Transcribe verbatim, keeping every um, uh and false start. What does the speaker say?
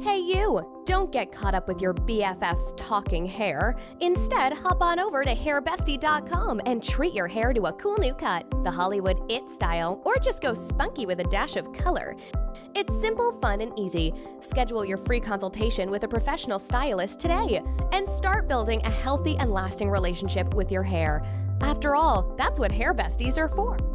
Hey you! Don't get caught up with your B F F's talking hair. Instead, hop on over to hair bestie dot com and treat your hair to a cool new cut, the Hollywood It style, or just go spunky with a dash of color. It's simple, fun, and easy. Schedule your free consultation with a professional stylist today and start building a healthy and lasting relationship with your hair. After all, that's what hair besties are for.